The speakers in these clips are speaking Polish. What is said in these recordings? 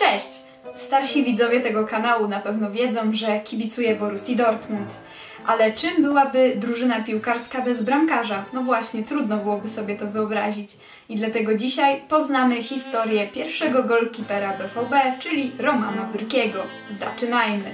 Cześć! Starsi widzowie tego kanału na pewno wiedzą, że kibicuję Borussii Dortmund. Ale czym byłaby drużyna piłkarska bez bramkarza? No właśnie, trudno byłoby sobie to wyobrazić. I dlatego dzisiaj poznamy historię pierwszego golkipera BVB, czyli Romana Bürkiego. Zaczynajmy!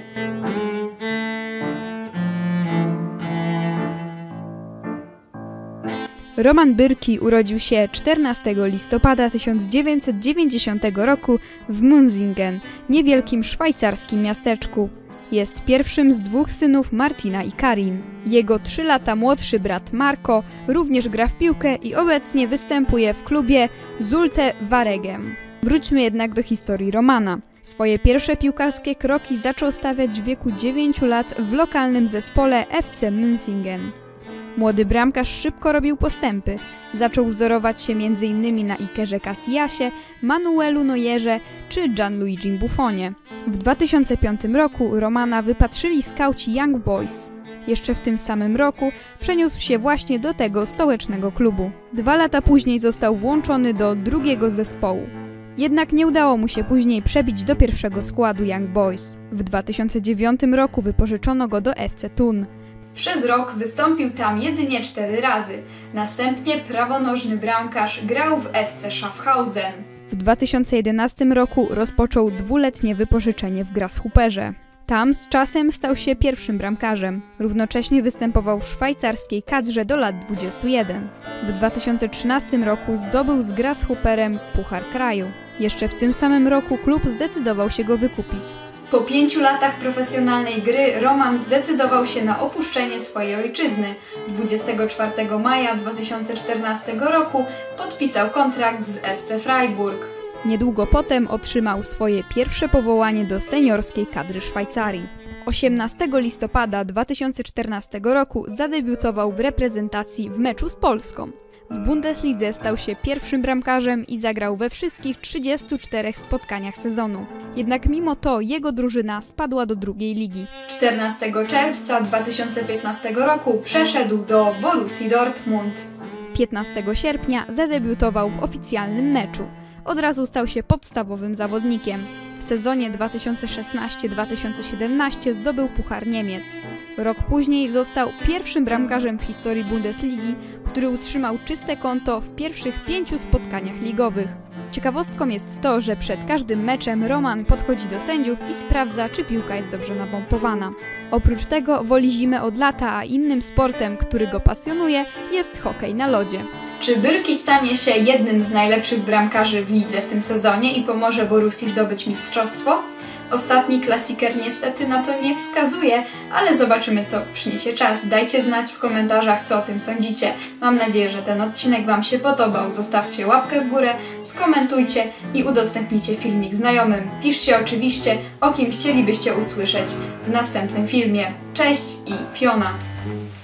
Roman Bürki urodził się 14 listopada 1990 roku w Münsingen, niewielkim szwajcarskim miasteczku. Jest pierwszym z dwóch synów Martina i Karin. Jego 3 lata młodszy brat Marco również gra w piłkę i obecnie występuje w klubie Zulte Waregem. Wróćmy jednak do historii Romana. Swoje pierwsze piłkarskie kroki zaczął stawiać w wieku 9 lat w lokalnym zespole FC Münsingen. Młody bramkarz szybko robił postępy. Zaczął wzorować się m.in. na Ikerze Casillasie, Manuelu Neuerze czy Gianluigi Buffonie. W 2005 roku Romana wypatrzyli skauci Young Boys. Jeszcze w tym samym roku przeniósł się właśnie do tego stołecznego klubu. 2 lata później został włączony do drugiego zespołu. Jednak nie udało mu się później przebić do pierwszego składu Young Boys. W 2009 roku wypożyczono go do FC Thun. Przez rok wystąpił tam jedynie 4 razy. Następnie prawonożny bramkarz grał w FC Schaffhausen. W 2011 roku rozpoczął 2-letnie wypożyczenie w Grasshopperze. Tam z czasem stał się pierwszym bramkarzem. Równocześnie występował w szwajcarskiej kadrze do lat 21. W 2013 roku zdobył z Grasshopperem Puchar Kraju. Jeszcze w tym samym roku klub zdecydował się go wykupić. Po 5 latach profesjonalnej gry Roman zdecydował się na opuszczenie swojej ojczyzny. 24 maja 2014 roku podpisał kontrakt z SC Freiburg. Niedługo potem otrzymał swoje pierwsze powołanie do seniorskiej kadry Szwajcarii. 18 listopada 2014 roku zadebiutował w reprezentacji w meczu z Polską. W Bundeslidze stał się pierwszym bramkarzem i zagrał we wszystkich 34 spotkaniach sezonu. Jednak mimo to jego drużyna spadła do drugiej ligi. 14 czerwca 2015 roku przeszedł do Borussii Dortmund. 15 sierpnia zadebiutował w oficjalnym meczu. Od razu stał się podstawowym zawodnikiem. W sezonie 2016-2017 zdobył Puchar Niemiec. Rok później został pierwszym bramkarzem w historii Bundesligi, który utrzymał czyste konto w pierwszych 5 spotkaniach ligowych. Ciekawostką jest to, że przed każdym meczem Roman podchodzi do sędziów i sprawdza, czy piłka jest dobrze napompowana. Oprócz tego woli zimę od lata, a innym sportem, który go pasjonuje, jest hokej na lodzie. Czy Bürki stanie się jednym z najlepszych bramkarzy w lidze w tym sezonie i pomoże Borussii zdobyć mistrzostwo? Ostatni klasiker niestety na to nie wskazuje, ale zobaczymy, co przyniesie czas. Dajcie znać w komentarzach, co o tym sądzicie. Mam nadzieję, że ten odcinek Wam się podobał. Zostawcie łapkę w górę, skomentujcie i udostępnijcie filmik znajomym. Piszcie oczywiście, o kim chcielibyście usłyszeć w następnym filmie. Cześć i piona!